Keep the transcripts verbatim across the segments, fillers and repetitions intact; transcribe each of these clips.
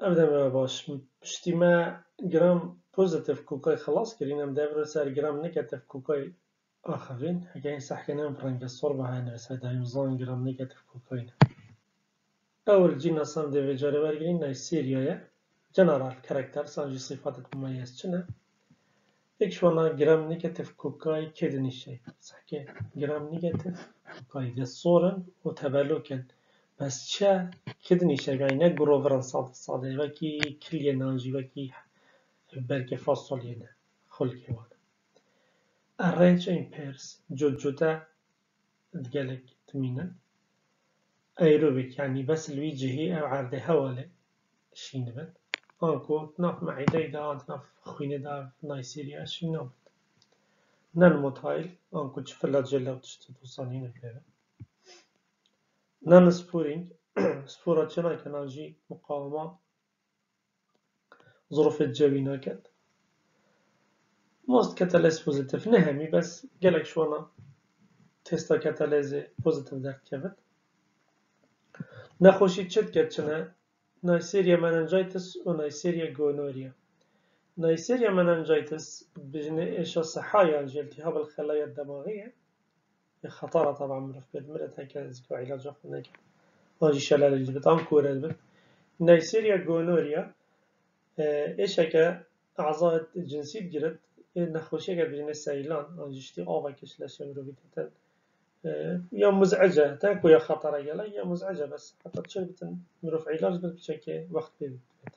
ابدا ما باش پشتی ما گرام پوزیتیف کوکای خلاص کردیم ام دبر سر گرام نگاتیف کوکای آخرین اگه این صحکه نم فرنگ صور به هنر سر دایم زان گرام نگاتیف کوکای اول جینا سام دیو جاره برگرین نای سیریایه جنرال کاراکتر سانجی صفات مميز چنه یک شوانا گرام نگاتیف کوکای کدنی شی صحکه گرام نگاتیف کوکای ده صورن و تبلوکن بس چه کدنی شگای نه گروورن صاد صاده وکی کلیه نانجی وکی برکه فاصله نه خلقی وان arrange in pairs جوجوتا تقلق تمينا aerobic يعني بس الوي جهي او عرض هواله شين بد انكو ناف معيدة دا ناف خوينة دا نايسيريا شين نابد نان موتايل انكو تشفلا جلو تشتتو صانين بلده نان سبورينج سبورة جنا كناجي مقاومة ظروف الجوي كد most catalyst positive نهمي بس قالك شوانا تستا catalyst positive در كبد نخوشی چت کتچنه نایسیریا مننجایتس و نایسیریا گونوریا نایسیریا مننجایتس بجنه إيشا صحايا التهاب الخلايا الدماغية خطرة طبعا مرف بيد مرت هيك ذكر علاج هناك واجي شلال اللي بتعم كورة البت نایسیریا گونوریا إيش هيك أعضاء الجنسية جرت نخوشي قد بجنه سيلان واجي آبا كشلاش يمرو بيتتن يا مزعجة تاكو يا خطرة يلا يا مزعجة بس حتى تشربت مروف علاج بس بشكل وقت بيت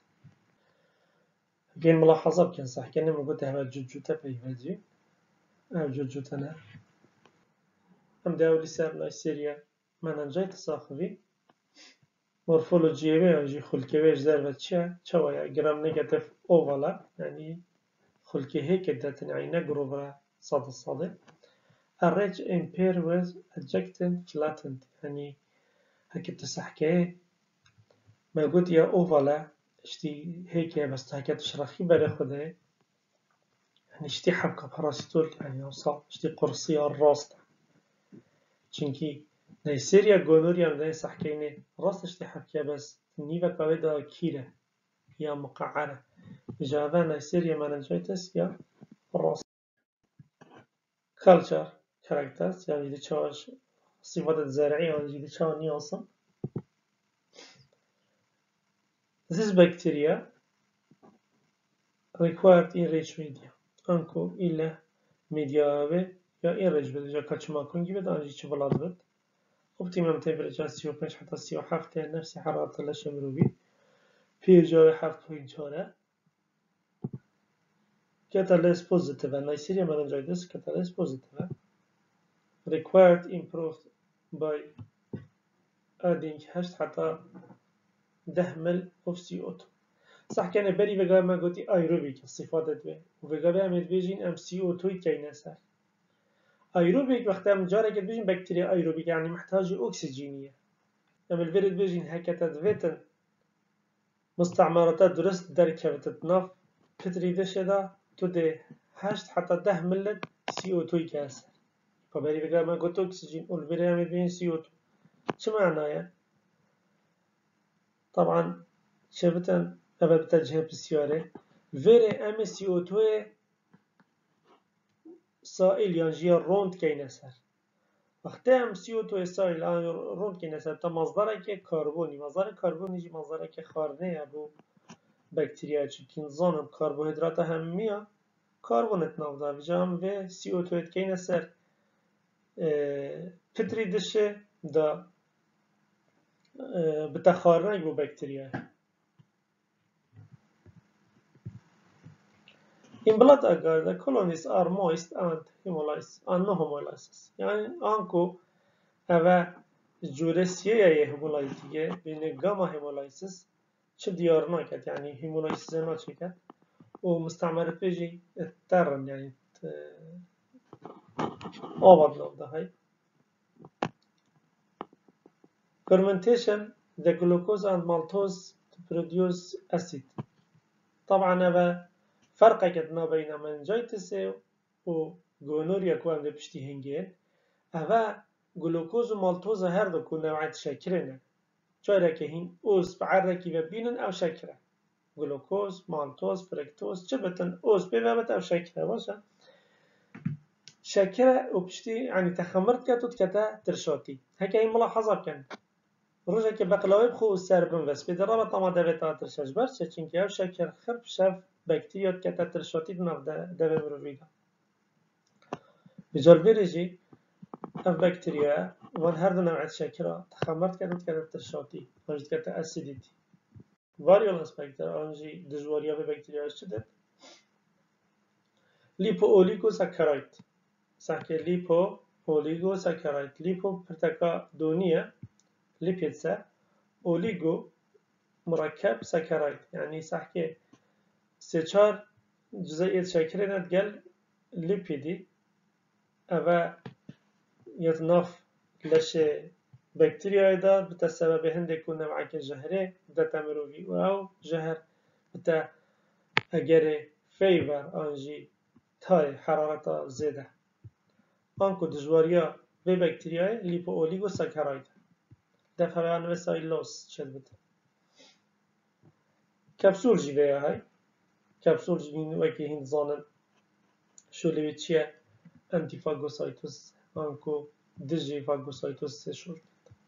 كاين ملاحظة بكن صح كان ما قلت هذا جوجوتا بيفازي أو جوجوتنا أم داولي سار نايسيريا مننجايت صاحبي مورفولوجيا بيجي خلقي بيج زربت شا شوية جرام نيجاتيف أوفالا يعني خلقي هيك داتن عينا جروبرا صاد الصادق arrange in pair with adjacent flattened يعني هيك تسحكي ما قلت يا أوفالا اشتي هيك بس هيك تشرخي بلا خده يعني اشتي حبكة باراسيتول يعني وصل اشتي قرصية الراس چونكي نيسيريا جونوريا مدى سحكيني راس اشتي حبكة بس نيفا كابدا كيرة يا مقعرة جاوا نيسيريا مننجايتس يا الراس culture characters يعني دي تشاش صفات الزرعية يعني دي تشاش نيوصل This bacteria required enriched media. Anko ile media ve ya enriched bed ya kaçma kun gibi daha önce çiftladı bed. Optimum temperature سی و پنج حتى سی و هفت نفس حرارة الشمروبي في جاي هفت بوينت چهار catalyst positive and Neisseria meningitis catalyst positive required improved by adding هشت حتى ده مل of سي او تو صح كان بري وقال ما قلتي ايروبيك الصفات دوي وقال عمل بيجين ام سي او تو كاين سر ايروبيك وقت ام جاري قد بيجين بكتيريا ايروبيك يعني محتاج اكسجينيه ام الفيرد بيجين هكا تدفيتن مستعمرات درست دركه تتناف بتري دشدا تودي هشت حتى ده ملت سي او تو كاسر فبري وقال ما قلت اكسجين والفيرد عمل بيجين سي او تو شو معناه طبعا شفتن أبى بتجه بسيارة فيري أم سي أو تو سائل ينجي روند كينسر وقت أم سي أو تو سائل روند كينسر تا مصدره که كربوني مصدر كربوني جي مصدره که خارنه أبو بكتيريا چكين زانم كربوهيدرات همية كربونت نافدا بجام و سي أو تو كينسر فتري دشه دا بتخارنه بو بكتيريا In blood agar, the colonies are moist and hemolysis and no hemolysis. Yani anko ava juresiye ye hemolytiye bine gamma hemolysis çi diyar naket yani hemolysis na çeket o müstamaret beji terren yani avadlav da hay. Fermentation the glucose and maltose to produce acid. طبعا ava فرق كتنا بين مننجايتس و جونوريا كوان ده بشتي هنجين أفا جلوكوز و مالتوز هر دو كون نوعات شاكرين شايرا كهين أوز بعركي وبينن أو شاكرة گلوکوز، مالتوز، فرکتوز چه بتن اوز بی بابت او شکره باشه شکره و پشتی يعني تخمرت كاتو تكتا ترشوتي هكا هي ملاحظة بكن روجا كي بقلاوي بخو سربن بس بدرا طما دبتا ترشاش برشا چنكي او شكر خرب شاف بكتيريا تكتا ترشوتي دماغ دبا مروفيدا بجال بيريجي اف بكتيريا وان هر دو نوع شكرا تخمرت كاتو تكتا ترشوتي وانجد كتا اسيديتي فاريول اسبكتر انجي دجواريا ببكتيريا اشتدت ليبو اوليكو ساكرايت ساكي ليبو اوليغو ساكرايت ليبو برتكا دونية ليبيتسا اوليغو مركب ساكرايت يعني ساكي سيشار جزيئة شاكرين تقل ليبيدي اما يتناف لشي بكتيريا ايضا بتا السبب هندي كنا معك الجهري بتا تمروفي او جهر بتا اگري فيفر انجي تاي حرارة زيادة انكو دجواريا في بكتيريا ليبو اوليغو ساكرايت دفع عن وسائلوس شدت كبسول جيبها هاي كبسول جيبين وكي هند زانن شو اللي بتشيا انتي فاغوسايتوس انكو دجي فاغوسايتوس شو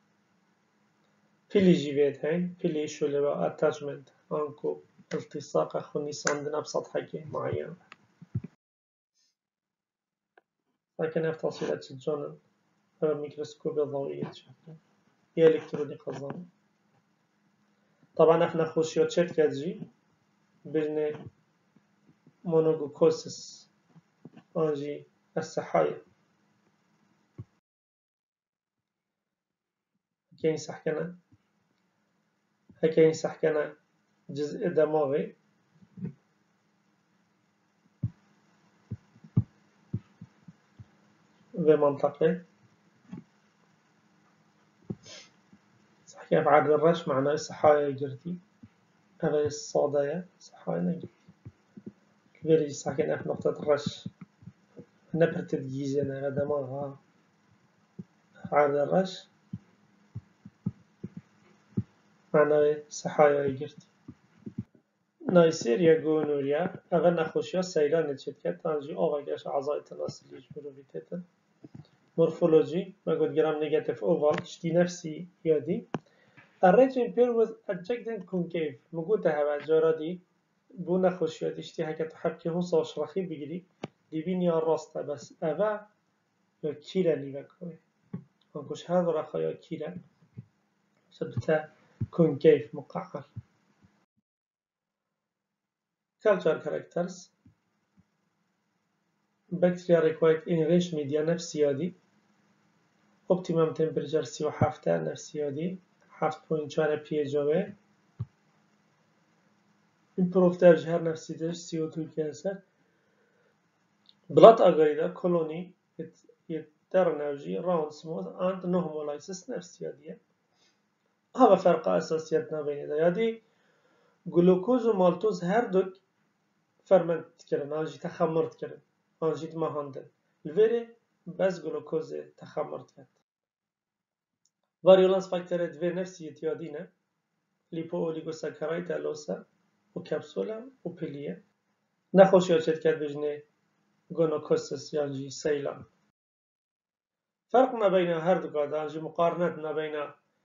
بيلي جيبت هاي بيلي شو اللي بقى اتاتشمنت انكو التصاق خوني ساندنا بسطح حكي معين لكن افتاصيلات الجانب ميكروسكوب ضوئية شكل هي الكتروني قصدان طبعا احنا خوشيات شت كاتجي بجنة مونوغوكوسس انجي السحايا هكين سحكنا هكين سحكنا جزء دماغي في منطقة سحكنا في عدد الرش معناه السحايا جرتي هذا الصادية سحايا نجرتي كبيري سحكنا في نقطة الرش نبرت الجيزنا دماغها عدد الرش معناه سحايا جرتي نايسيريا جونوريا أغا نخوشيا سيلان نتشتكت تانجي أوغا كاش أعضاء التناسل يجبرو بيتتا مورفولوجي ما قد جرام نيجاتيف أوفال اشتي نفسي يادي الريجن بير with adjacent concave مقوتها بعد جارادي بو نخوشيا اشتي هكا تحبكي هو صوش رخي بيجري دي بيني الراستا بس أبا كيلا اللي بكوي ونكوش هذا رخايا كيلا سبتا concave مقعر culture characters bacteria required enriched media نفسي هذه optimum temperature سي وحافته نفسي هذه حافت بوينت شوارع بي جوه improve ترجهر نفسي دش سي او تو كانسر بلات أغايدا كولوني يترنوجي round smooth and normalizes نفسي هذه هذا فرق أساسياتنا بين هذه جلوكوز ومالتوز هر دوك فرمنت كرن آنجي تخمرت كرن آنجي تمهاندن الفيري بس جلوكوز تخمرت كرن فاريولانس فاكتورات في نفسي يتيادينه ليبو أوليغوساكرايد ألوسا وكبسولة وبيلية نخوش يوشت كرد بجنه جونوكوسس يعني سيلان فرق ما بين هر دو قاعدة آنجي مقارنات ما بين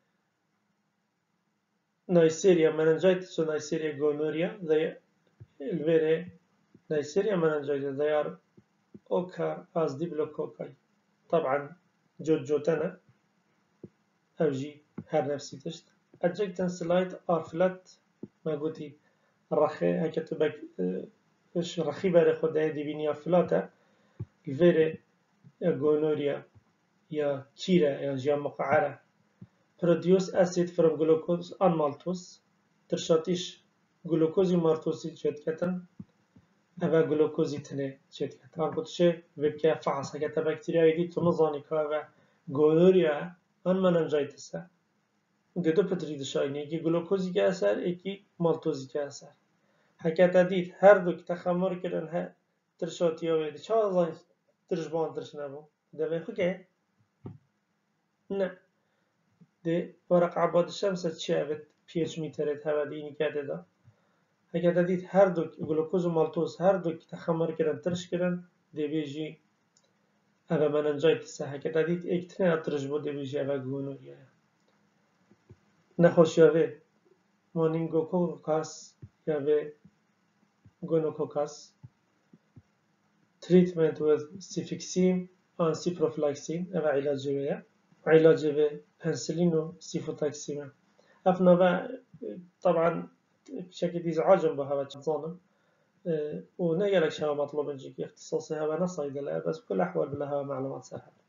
نايسيريا مننجايتس و نايسيريا جونوريا الفيري نايسيريا مننجايتس they are occur as diplococci طبعا جوجوتنا أوجي هر نفسي تشت adjacent slide are flat ما قلتي الرخي هكذا بك إيش رخي بره خدها دي بينيا فلاتا الفيري جونوريا يا كيرا يا جيا مقعرة produce acid from glucose and maltose ترشاتيش جلوكوزي مالتوزي جدكتن أبا جلوكوزي تنه جدكتن أنا قلت شيء بكيا فحص هكذا بكتيريا يدي تنظاني كأبا جونوريا أن مننجايتسا دو پتری دشاینی یکی گلوکوزی که اثر یکی مالتوزی که اثر حکت دید هر دو که تخمر کردن ها ترشاتی ها ویدی چه آزان ترشبان ترش نبو ده خو که نه ده ورق عباد الشمس چه اوید پی اچ میترد هوا دینی کرده دا هەگە دەدیت هەردووک گلوکۆز و مالتۆز هەردووک تەخەمەر کرن ترش کرن دەبێژی ئەvە مەنەنجایتسە هەگە دەدیت ئێکترێنە ترش بۆ دەبێژی ئەvە گۆنۆریایە نەخۆشیاوێ مۆنینگۆکۆکاس یاوێ گۆنۆکۆکاس treatment with سیفیکسین and ciprofloxacin ئەvە عیلاجێوەیە عیلاجێوێ پەنسلین و سیفۆتاکسیمە ئەف ناڤە طبعا بشكل إزعاجا بها تظنم ونيا لك شها مطلوب نجيك اختصاصي هذا نصيد لا بس بكل الأحوال لها معلومات سهلة